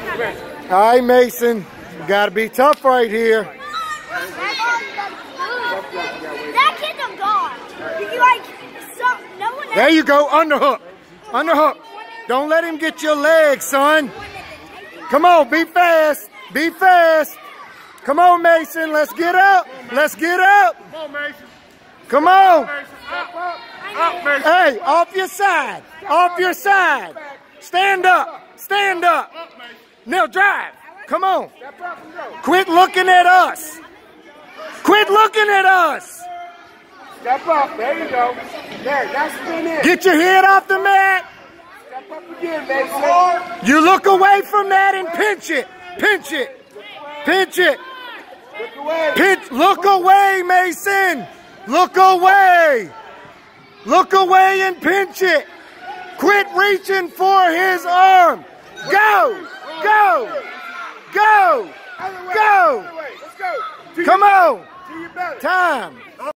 All right, Mason. You gotta be tough right here. That kid's a god. There you go, underhook. Underhook. Don't let him get your leg, son. Come on, be fast. Be fast. Come on, Mason. Let's get up. Let's get up. Come on, Mason. Come on. Up, Mason. Hey, off your side. Off your side. Stand up. Stand up. Now drive. Come on. Quit looking at us. Quit looking at us. Step up. There you go. There, that's spin in. Get your head off the mat. Step up again, Mason. You look away from that and pinch it. Pinch it. Pinch it. Look away. Pinch. Look away, Mason. Look away. Look away and pinch it. Quit reaching for his arm. Go. Go. Go. Go. Let's go. Come on. Do your best. Time.